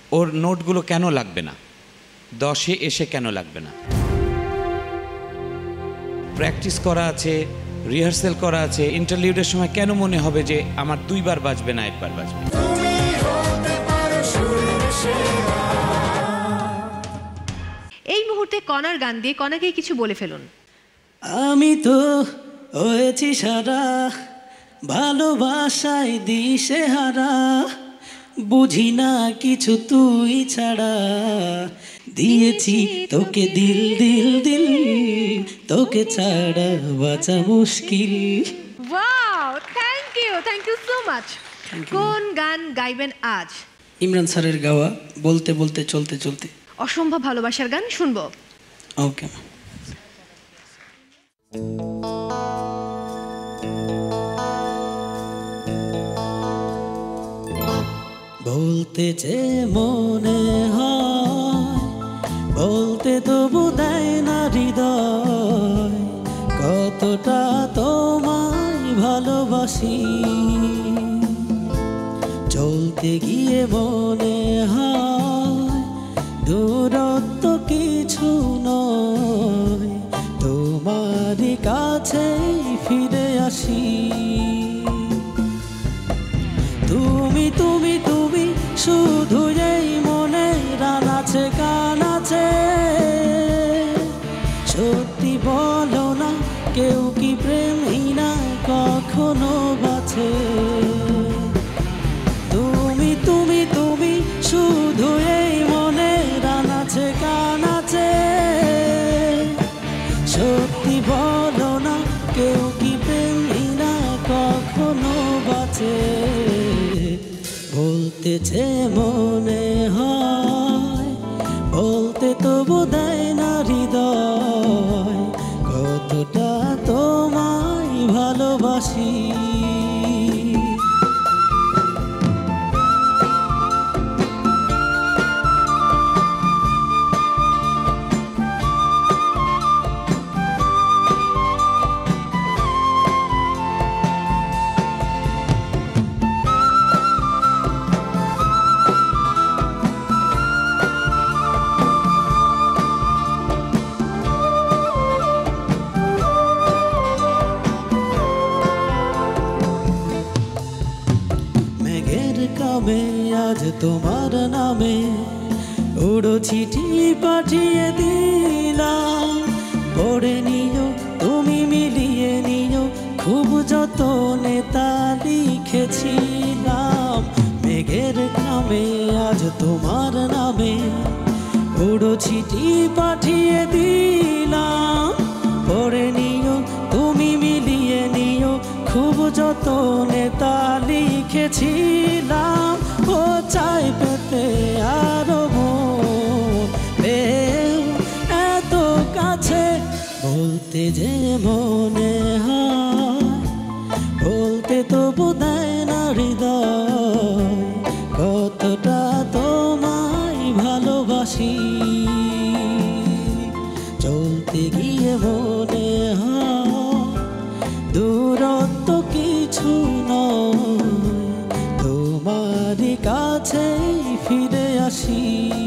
ওর নোটগুলো কেন লাগবে না, 10-এ এসে কেন লাগবে না? প্র্যাকটিস করা আছে, রিহার্সেল করা আছে, ইন্টারলিউডের সময় কেন মনে হবে যে আমার 2 বার বাজবে না 1 বার বাজবে? এই মুহূর্তে কণার গান দিয়ে কণাকে কিছু বলে ফেলুন। আমি তো হয়েছি সারা, ভালোবাসায় দিশে হারা, বুঝি না কিছু তুই ছাড়া, দিয়েছি তোকে দিল দিল দিল, তোকে ছাড়া বাঁচা মুশকিল। Wow, thank you so much. কোন গান গাইবেন আজ? ইমরান স্যারের গাওয়া বলতে বলতে চলতে চলতে। অসম্ভব ভালোবাসার গান শুনবো। ওকে। বলতে যে মনে হয়, বলতে তবু দেয় না হৃদয়, কতটা তোমায় ভালোবাসি। চলতে গিয়ে মনে হয় দূরত্ব কিছু নয়, তোমার কাছেই ফিরে আসি। তুমি তুমি তুমি শুধু এই মনে রান আছে গান আছে, সত্যি বলো না কেউ কি প্রেমহীনা কখনো বাঁচে? তুমি তুমি তুমি শুধু এই মনে রান আছে গান আছে, সত্যি বলো না কেউ কি প্রেমহীনা কখনো বাঁচে? বলতেছে মনে হয়, বলতে তবু দেয় না হৃদয়, কতটা তোমায় ভালোবাসি। আজ তোমার নামে উড়ো চিঠি পাঠিয়ে দিলাম, পড়ে নিও তুমি মিলিয়ে নিও, খুব যতনে তা লিখেছিলাম। মেঘের নামে আজ তোমার নামে উড়ো চিঠি পাঠিয়ে দিলাম, পড়ে নিও তুমি মিলিয়ে নিও, খুব যতনে তা লিখেছিলাম। ও চাই পেতে আরো এত কাছে, বলতে যে মনে হয়, বলতে তবু দেয় না হৃদয়, কতটা তোমায় ভালোবাসি। চলতে গিয়ে মনে হয় দূরত্ব কিছু নয়, তোমার কাছেই ফিরে আসি।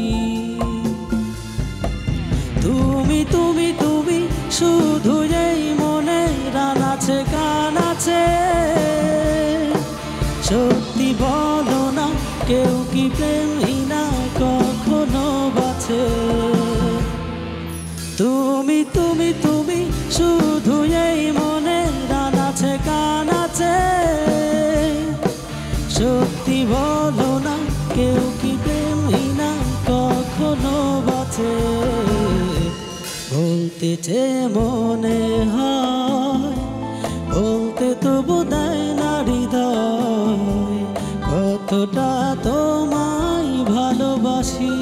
তুমি তুমি তুমি শুধু এই মনে রান আছে গান আছে, সত্যি বলো না কেউ কি প্রেমহীনা কখনো বাঁচে? তুমি তুমি তুমি শুধু এই মনে রান আছে গান আছে, সত্যি বলো না কেউ কি প্রেমহীনা কখনো বাঁচে? বলতেছে মনে হয়, বলতে তবু দেয় না হৃদয়, কতটা তোমায় ভালোবাসি।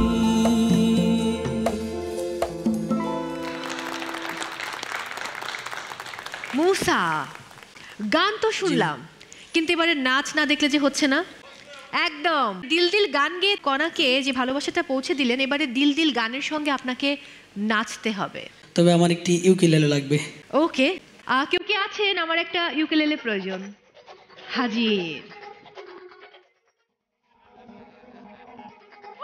মুসা, গান তো শুনলাম, কিন্তু এবারে নাচ না দেখলে যে হচ্ছে না। একদম দিল দিল গান গেয়ে কণাকে যে ভালোবাসাটা পৌঁছে দিলেন, এবারে দিল দিল গানের সঙ্গে আপনাকে নাচতে হবে। তবে আমার একটি ইউকেলেলে লাগবে। ওকে, কেউ কি আছেন? আমার একটা ইউকেলেলে প্রয়োজন। হাজির।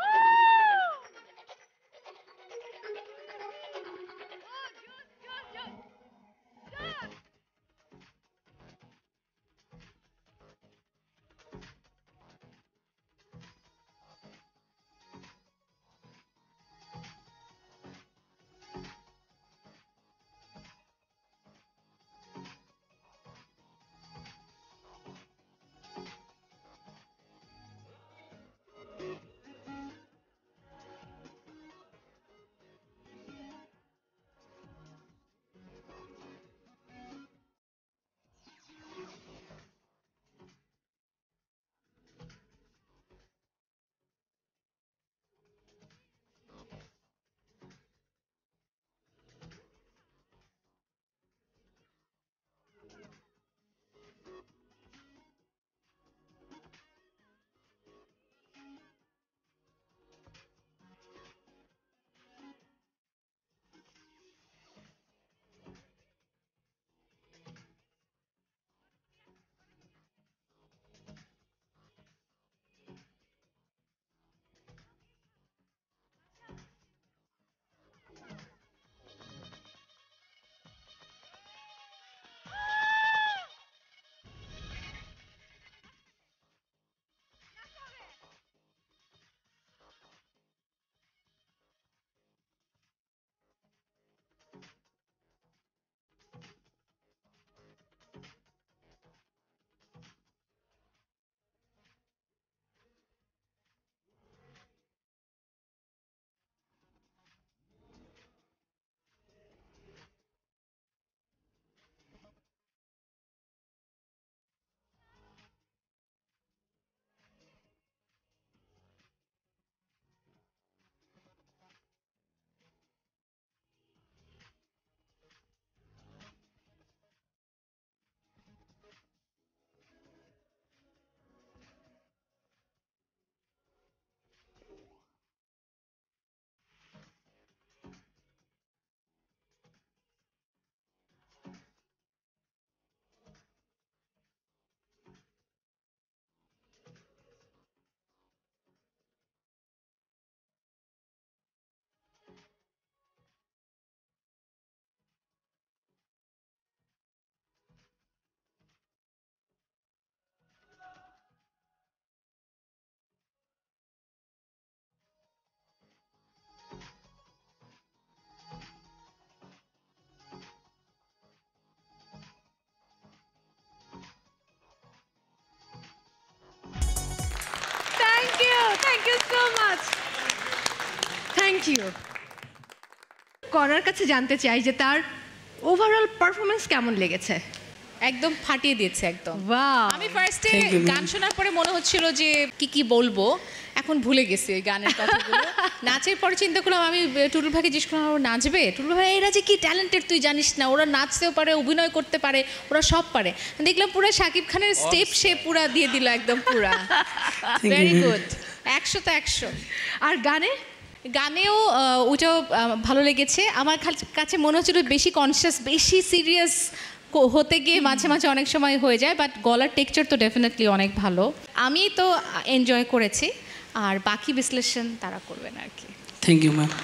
Much, thank you. কনার কাছে জানতে চাই যে তার ওভারঅল পারফরমেন্স কেমন লেগেছে। একদম ফাটিয়ে দিয়েছে একদম। ওয়াও, আমি ফার্স্টে Thank you, ma'am. গান শোনার পরে মনে হচ্ছিল যে কি বলবো, এখন ভুলে গেছি ওই গানের কথাগুলো। নাচের পরে চিন্তা করলাম, আমি টুটুল ভাইকে জিজ্ঞেস করলাম ও নাচবে, টুটুল ভাই এরা যে কি ট্যালেন্টেড তুই জানিস না, ওরা নাচতেও পারে, অভিনয় করতে পারে, ওরা সব পারে। দেখলাম পুরো শাকিব খানের স্টেপ সে পুরা দিয়ে দিল একদম পুরা। Very good, 100-তে 100। আর গানে গানেও ওটাও ভালো লেগেছে। আমার কাছে মনে হচ্ছিল বেশি কনসিয়াস, বেশি সিরিয়াস হতে গিয়ে মাঝে মাঝে অনেক সময় হয়ে যায়, বাট গলার টেক্সচার তো ডেফিনেটলি অনেক ভালো। আমি তো এনজয় করেছি, আর বাকি বিশ্লেষণ তারা করবেন আর কি। Thank you ma'am.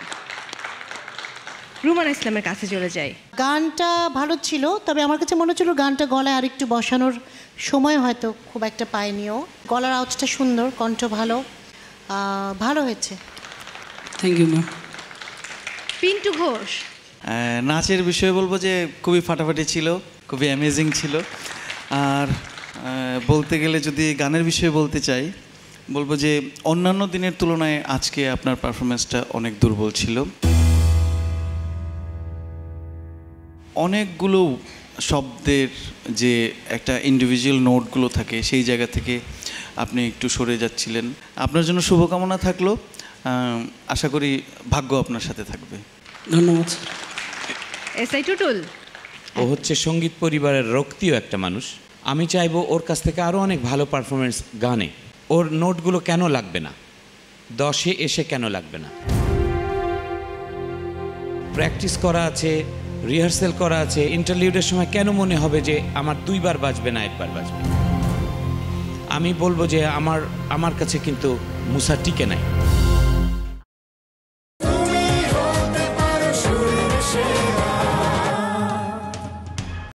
রুমানা ইসলামের কাছে চলে যাই। গানটা ভালো ছিল, তবে আমার কাছে মনে হচ্ছিল গানটা গলায় আরেকটু বসানোর সময় হয়তো খুব একটা পাইনিও। গলার আওয়াজটা সুন্দর, কণ্ঠ ভালো, ভালো হয়েছে। Thank you ma'am. Pintu Ghosh, নাচের বিষয়ে বলবো যে খুবই ফাটাফাটি ছিল, খুবই অ্যামেজিং ছিল। আর বলতে গেলে যদি গানের বিষয়ে বলতে চাই, বলবো যে অন্যান্য দিনের তুলনায় আজকে আপনার পারফরমেন্সটা অনেক দুর্বল ছিল। অনেকগুলো শব্দের যে একটা ইন্ডিভিজুয়াল নোটগুলো থাকে, সেই জায়গা থেকে আপনি একটু সরে যাচ্ছিলেন। আপনার জন্য শুভকামনা থাকলো, আশা করি ভাগ্য আপনার সাথে থাকবে। ধন্যবাদ। এসআই টুটুল, ও হচ্ছে সঙ্গীত পরিবারের রক্তিও একটা মানুষ। আমি চাইবো ওর কাছ থেকে আরও অনেক ভালো পারফরমেন্স গানে। ওর নোটগুলো কেন লাগবে না, 10-এ এসে কেন লাগবে না? প্র্যাকটিস করা আছে, রিহার্সেল করা আছে, ইন্টারলিউডের সময় কেন মনে হবে যে আমার 2বার বাজবে না 1বার বাজবে? আমি বলবো যে আমার কাছে কিন্তু মুসা টিকে নাই।